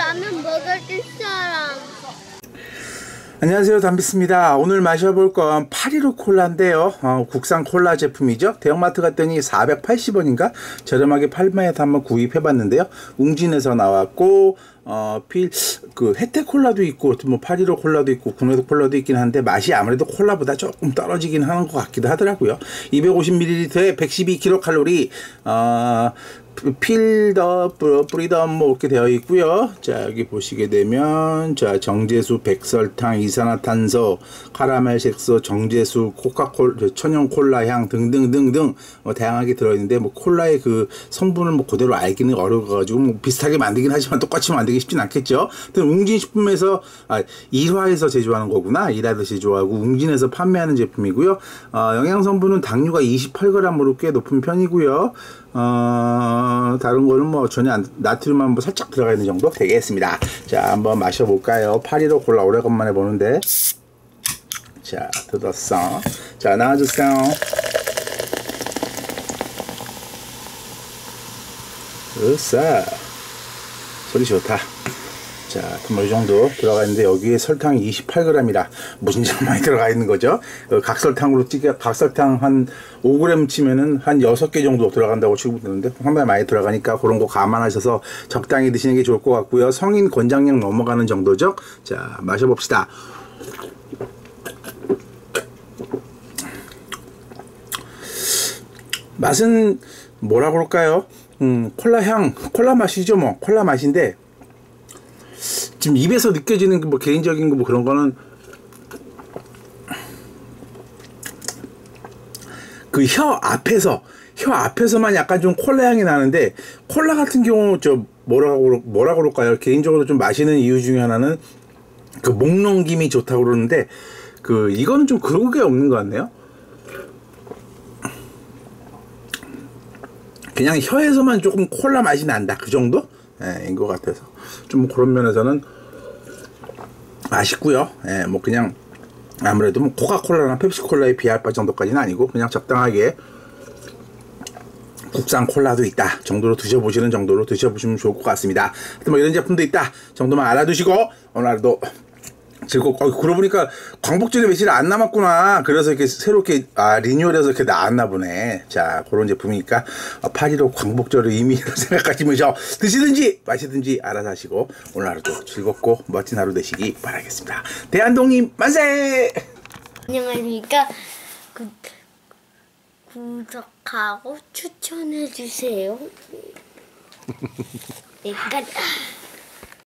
라면 먹어줄 사람. 안녕하세요, 담비스입니다. 오늘 마셔볼 건 815 콜라인데요. 국산 콜라 제품이죠. 대형마트 갔더니 480원인가 저렴하게 팔매해서 한번 구입해봤는데요. 웅진에서 나왔고 혜택 콜라도 있고 뭐 815 콜라도 있고 국내도 콜라도 있긴 한데 맛이 아무래도 콜라보다 조금 떨어지긴 하는 것 같기도 하더라고요. 250ml에 112kcal, 필더, 뿌리덤 뭐 이렇게 되어 있고요. 자, 여기 보시게 되면 자, 정제수, 백설탕, 이산화탄소, 카라멜 색소, 정제수, 코카콜, 천연 콜라 향 등등등등 다양하게 들어 있는데 뭐 콜라의 그 성분을 뭐 그대로 알기는 어려워가지고 뭐 비슷하게 만들긴 하지만 똑같이 만들기 쉽진 않겠죠. 웅진식품에서 일화에서 제조하는 거구나. 일화에서 제조하고 웅진에서 판매하는 제품이고요. 영양 성분은 당류가 28g으로 꽤 높은 편이고요. 다른 거는 뭐 전혀 나트륨만 뭐 살짝 들어가 있는 정도 되겠습니다. 자, 한번 마셔볼까요? 815 콜라 오래간만에 보는데. 자, 뜯었어. 자, 나와주세요. 으싸. 소리 좋다. 자, 뭐 이 정도 들어가 있는데 여기에 설탕이 28g이라 무진장 많이 들어가 있는 거죠. 각설탕으로 각설탕 한 5g 치면은 한 6개 정도 들어간다고 치고 있는데 상당히 많이 들어가니까 그런 거 감안하셔서 적당히 드시는 게 좋을 것 같고요. 성인 권장량 넘어가는 정도죠. 자, 마셔봅시다. 맛은 뭐라 그럴까요? 콜라 향, 콜라 맛이죠. 뭐 콜라 맛인데 지금 입에서 느껴지는 뭐 개인적인 거 뭐 그런 거는 그 혀 앞에서만 약간 좀 콜라 향이 나는데, 콜라 같은 경우 저 뭐라 그럴까요? 개인적으로 좀 마시는 이유 중에 하나는 그 목 넘김이 좋다고 그러는데 이거는 좀 그런 게 없는 것 같네요. 그냥 혀에서만 조금 콜라 맛이 난다, 그 정도? 인 것 같아서 좀 그런 면에서는 맛있고요. 뭐 그냥 아무래도 뭐 코카콜라나 펩시콜라에 비할 바 정도까지는 아니고 그냥 적당하게 국산 콜라도 있다 정도로 드셔보시는 정도로 드셔보시면 좋을 것 같습니다. 하여튼 뭐 이런 제품도 있다 정도만 알아두시고 오늘 하루도 즐겁고, 그러고 보니까 광복절이 며칠 안 남았구나. 그래서 이렇게 새롭게 리뉴얼해서 이렇게 나왔나 보네. 자, 그런 제품이니까 8.15 광복절의 의미로 생각하시면서 드시든지 마시든지 알아서 하시고 오늘 하루도 즐겁고 멋진 하루 되시기 바라겠습니다. 대한독립 만세! 안녕하십니까. 구독하고 추천해주세요. 네, 끝.